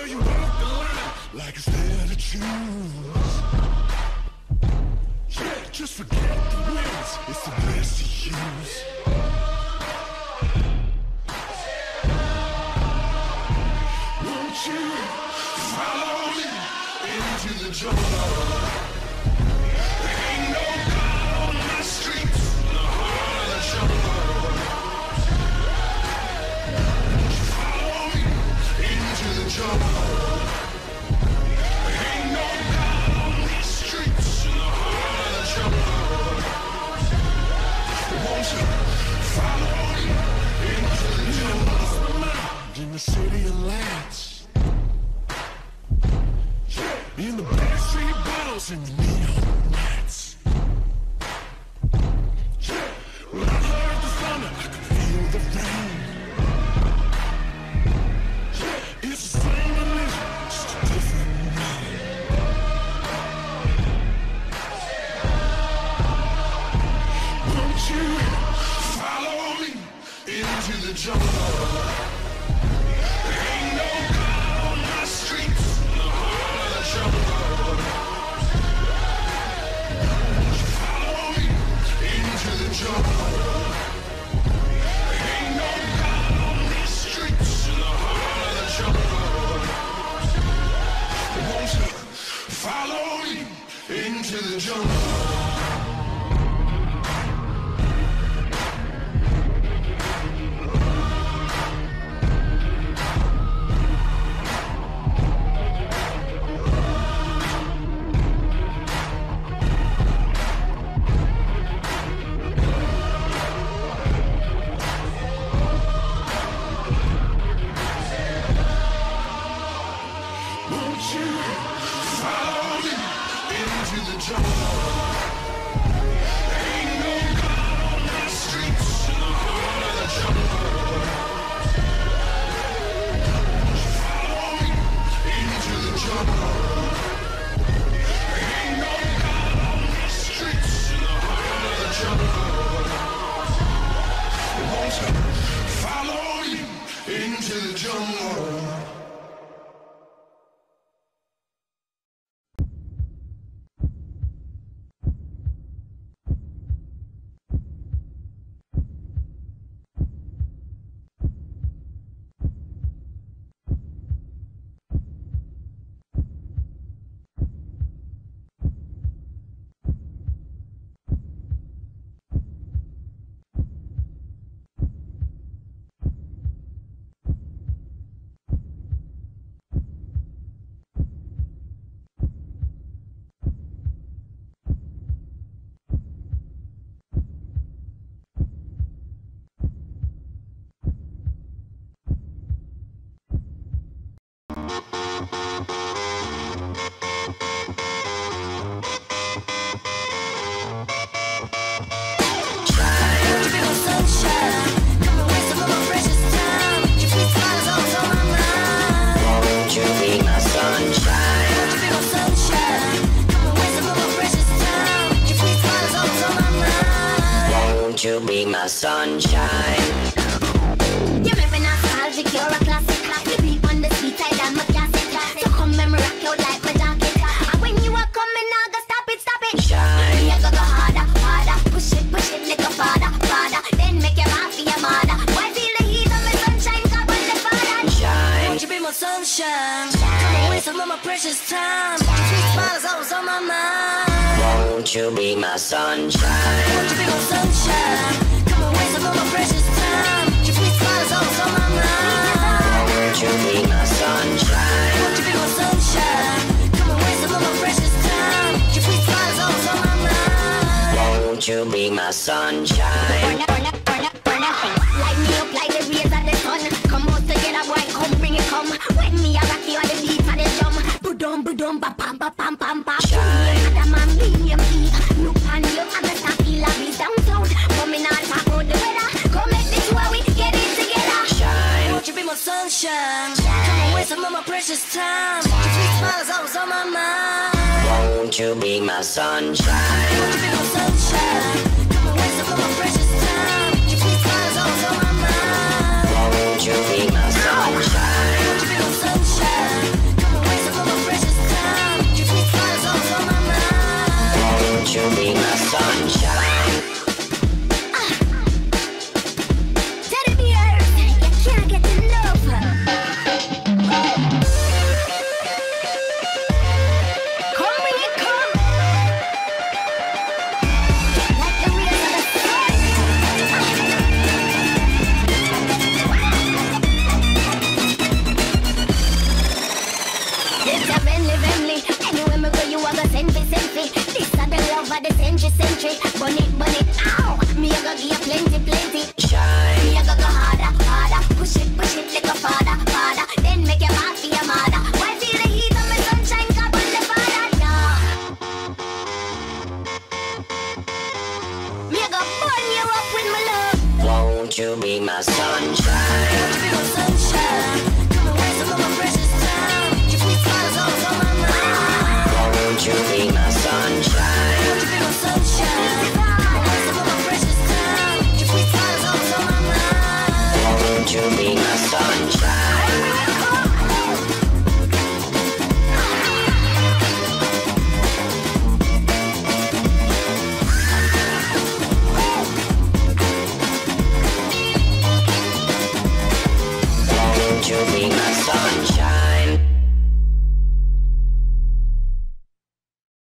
you walk the line like it's there to choose. Yeah, just forget the wins, it's the best to use. Won't you follow me into the jungle? There ain't no God on my streets, in the heart of the jungle. Follow me into the jungle. There ain't no God on these streets, in the heart of the jungle. Won't you follow me into the jungle? In the city of lights, in the backstreet bottles and the neon lights. When I heard the thunder, I could feel the rain. It's the same religion, just a different name. Won't you follow me into the jungle? There ain't no God on my streets, in the heart of the jungle. Follow me into the jungle. There ain't no God on these streets, in the heart of the jungle. Won't you follow me into the jungle? You be my sunshine. You make me nostalgic, you're a classic. You be on the sweet side, I'm a classic. So come and rock you like my jacket. And when you are coming, I go stop it, Shine. You go harder, harder. Push it, little father, father. Then make your mouth be a mother. Why feel the heat of my sunshine, come on the father. Shine. Won't you be my sunshine? Come away some of my precious time. Sweet smiles always on my mind. Won't you be my sunshine? Won't you be my sunshine? Come away some of my precious time. Your sweet smiles always on my mind. Won't you be my sunshine? Won't you be my sunshine? Come away some of my precious time. Your sweet smiles always on my mind. Won't you be my sunshine? Burn up, light me up like the rays of the sun. Come out together, boy, come bring it, come. When me a rock you on the beat of the drum. Budum, ba pam, ba pam, pam, pam. Shine. Adam and BME. Look on you, I'm a stocky lobby down south. Coming on top of the weather. Come make this where we get it together. Shine. Won't you be my sunshine? Come away some of my precious time. Your sweet smiles always on my mind. Won't you be my sunshine? Won't you be my sunshine? Come away some of my precious time. Your sweet smiles always on my mind. Won't you be my sunshine? Won't you be my sunshine? you a go send fi. This a the love of the century. Burn it, ow. Me a go give you plenty. shine, Me a go harder. Push it, like a father. Then make your heart for your mother. Why feel the heat of my sunshine? Cup on the father, yeah. Me a go burn you up with my love. won't you be my sunshine?